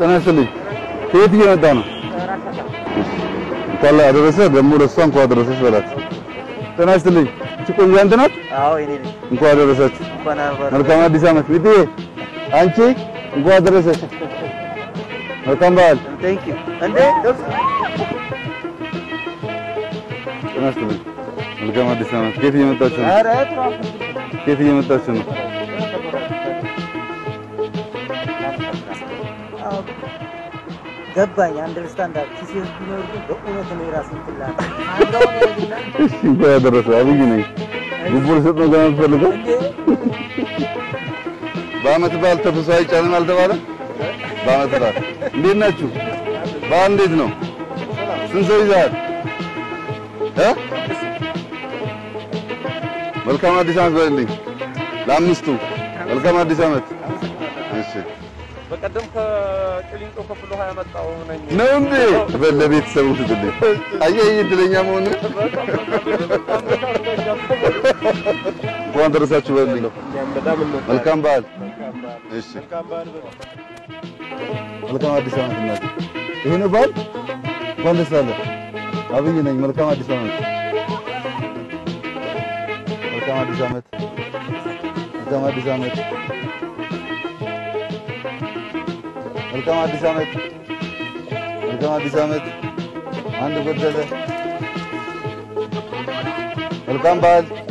ተነስተልኝ ከየት እየመጣ ነው? እንኳን አደረሰ ደግሞ ለእሷ እንኳን አደረሰሽ በላት። ተነስተልኝ ቆንጆ አንተ ናት? አዎ እኔ ነኝ። እንኳን አደረሰች። መልካም አዲስ ዓመት ቢጤ። አንቺ እንኳን አደረሰች። መልካም በዓል። ቴንክ ዩ። እንዴ ደርስ ተነስተልኝ መልካም አዲስ ዓመት። ከየት እየመጣችሁ ነው? ኧረ ትራፊክ ከየት እየመጣችሁ ነው? ገባኝ። አንደርስታንድ አክሲስ ቢኖር ግን በእውነት ነው የራስን ትላል። እሺ እንኳን አደረሰ። አብይ ነኝ። ጉቦ ልሰጥ ነው ገና የምትፈልገው? በዓመት በዓል ተፍሶ አይጫንም አልተባለም? በዓመት በዓል እንዴት ናችሁ? በዓል እንዴት ነው? ስንት ሰው ይዘሃል? መልካም አዲስ ዓመት በልልኝ ለአምስቱ። መልካም አዲስ ዓመት። እሺ በቀደም ከቅሊንጦ ከፍሎ 20 መጣው ነኝ ነው እንዴ? ለቤተሰቡ ትልልኝ አየህ እድለኛ መሆን። እንኳን ደረሳችሁ በልልኝ። መልካም በዓል። እሺ መልካም አዲስ ዓመት እናቴ። ይሄ ነው በዓል። እንኳን ደስ አለ። አብይ ነኝ። መልካም አዲስ ዓመት። መልካም አዲስ ዓመት። መልካም አዲስ ዓመት። መልካም አዲስ ዓመት። መልካም አዲስ ዓመት። አንድ ጎደለ። መልካም በዓል።